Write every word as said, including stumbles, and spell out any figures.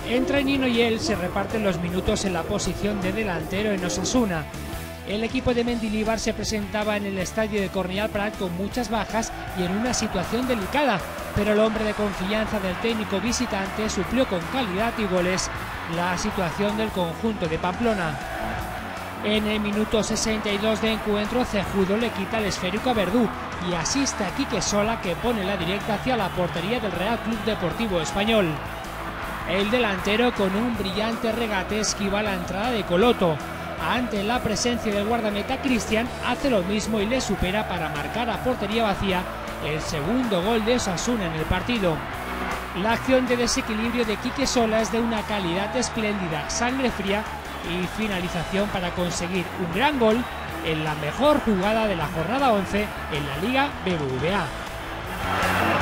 Entre Nino y él se reparten los minutos en la posición de delantero en Osasuna. El equipo de Mendilibar se presentaba en el estadio de Cornellà Prat con muchas bajas y en una situación delicada, pero el hombre de confianza del técnico visitante suplió con calidad y goles la situación del conjunto de Pamplona. En el minuto sesenta y dos de encuentro, Cejudo le quita el esférico a Verdú y asiste a Quique Sola, que pone la directa hacia la portería del Real Club Deportivo Español. El delantero, con un brillante regate, esquiva la entrada de Coloto. Ante la presencia del guardameta, Cristian hace lo mismo y le supera para marcar a portería vacía el segundo gol de Osasuna en el partido. La acción de desequilibrio de Quique Sola es de una calidad espléndida, sangre fría y finalización para conseguir un gran gol en la mejor jugada de la jornada once en la Liga B B V A.